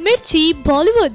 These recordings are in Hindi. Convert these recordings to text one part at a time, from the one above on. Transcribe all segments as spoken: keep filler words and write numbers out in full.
मिर्ची बॉलीवुड।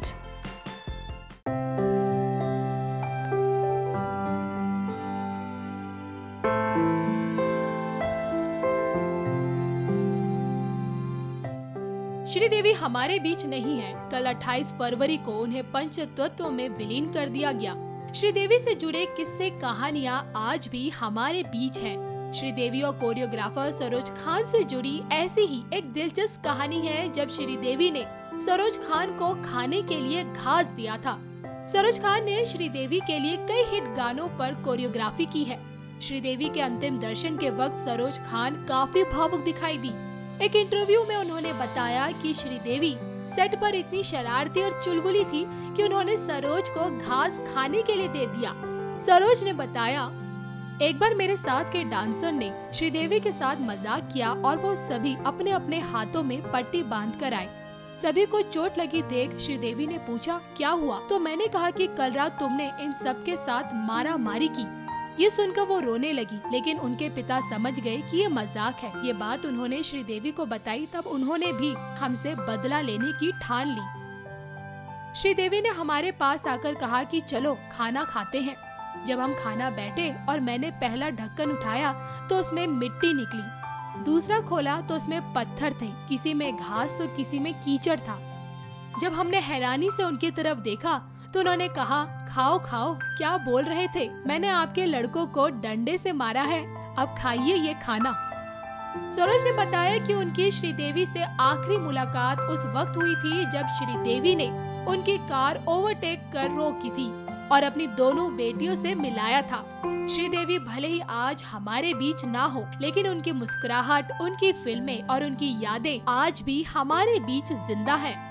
श्रीदेवी हमारे बीच नहीं है। कल अट्ठाईस फरवरी को उन्हें पंचतत्व में विलीन कर दिया गया। श्रीदेवी से जुड़े किस्से कहानियां आज भी हमारे बीच हैं। श्रीदेवी और कोरियोग्राफर सरोज खान से जुड़ी ऐसी ही एक दिलचस्प कहानी है जब श्रीदेवी ने सरोज खान को खाने के लिए घास दिया था। सरोज खान ने श्रीदेवी के लिए कई हिट गानों पर कोरियोग्राफी की है। श्रीदेवी के अंतिम दर्शन के वक्त सरोज खान काफी भावुक दिखाई दी। एक इंटरव्यू में उन्होंने बताया कि श्रीदेवी सेट पर इतनी शरारती और चुलबुली थी कि उन्होंने सरोज को घास खाने के लिए दे दिया। सरोज ने बताया, एक बार मेरे साथ के डांसर ने श्रीदेवी के साथ मजाक किया और वो सभी अपने अपने हाथों में पट्टी बांध कर आए। सभी को चोट लगी देख श्रीदेवी ने पूछा क्या हुआ, तो मैंने कहा कि कल रात तुमने इन सब के साथ मारा मारी की। ये सुनकर वो रोने लगी, लेकिन उनके पिता समझ गए कि ये मजाक है। ये बात उन्होंने श्रीदेवी को बताई, तब उन्होंने भी हमसे बदला लेने की ठान ली। श्रीदेवी ने हमारे पास आकर कहा कि चलो खाना खाते हैं। जब हम खाना बैठे और मैंने पहला ढक्कन उठाया तो उसमें मिट्टी निकली, दूसरा खोला तो उसमें पत्थर थे, किसी में घास तो किसी में कीचड़ था। जब हमने हैरानी से उनकी तरफ देखा तो उन्होंने कहा, खाओ खाओ, क्या बोल रहे थे? मैंने आपके लड़कों को डंडे से मारा है, अब खाइए ये खाना। सरोज ने बताया कि उनकी श्रीदेवी से आखिरी मुलाकात उस वक्त हुई थी जब श्रीदेवी ने उनकी कार ओवरटेक कर रोकी थी और अपनी दोनों बेटियों से मिलाया था। श्रीदेवी भले ही आज हमारे बीच ना हो, लेकिन उनकी मुस्कुराहट, उनकी फिल्में और उनकी यादें आज भी हमारे बीच जिंदा है।